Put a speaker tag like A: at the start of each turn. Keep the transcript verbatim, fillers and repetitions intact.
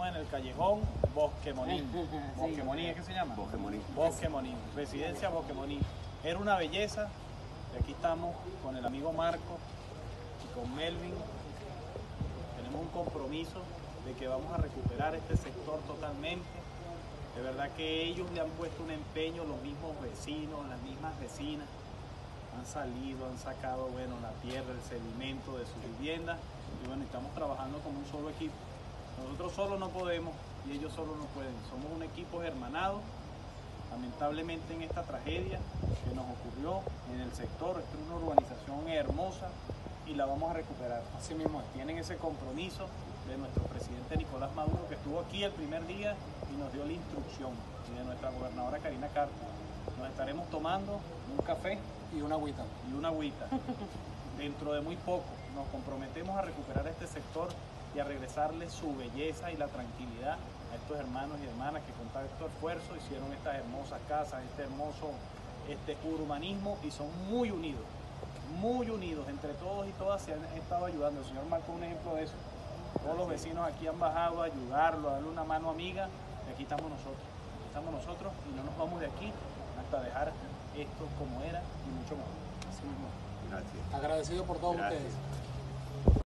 A: llama en el callejón Bosque Monín. Bosque Monín, ¿es que se llama?
B: Bosque Monín.
A: Bosque Monín, residencia Bosque Monín. Era una belleza. Y aquí estamos con el amigo Marco y con Melvin. Tenemos un compromiso de que vamos a recuperar este sector totalmente. De verdad que ellos le han puesto un empeño, los mismos vecinos, las mismas vecinas. Han salido, han sacado, bueno, la tierra, el sedimento de sus viviendas. Y bueno, estamos trabajando como un solo equipo. Nosotros solos no podemos y ellos solos no pueden. Somos un equipo hermanado. Lamentablemente en esta tragedia que nos ocurrió en el sector, esta es una urbanización hermosa y la vamos a recuperar. Así mismo, tienen ese compromiso de nuestro presidente Nicolás Maduro, que estuvo aquí el primer día y nos dio la instrucción, y de nuestra gobernadora Karina Carta. Nos estaremos tomando un café
C: Y una agüita.
A: y una agüita. Dentro de muy poco nos comprometemos a recuperar este sector y a regresarle su belleza y la tranquilidad a estos hermanos y hermanas que con tanto esfuerzo hicieron estas hermosas casas, este hermoso este urbanismo, y son muy unidos, muy unidos, entre todos y todas se han estado ayudando. El señor Marco es un ejemplo de eso. Todos los vecinos aquí han bajado a ayudarlo, a darle una mano amiga, y aquí estamos nosotros, aquí estamos nosotros y no nos vamos de aquí hasta dejar esto como era y mucho más. Así mismo.
B: Gracias.
C: Agradecido por todos
B: Gracias.
C: ustedes.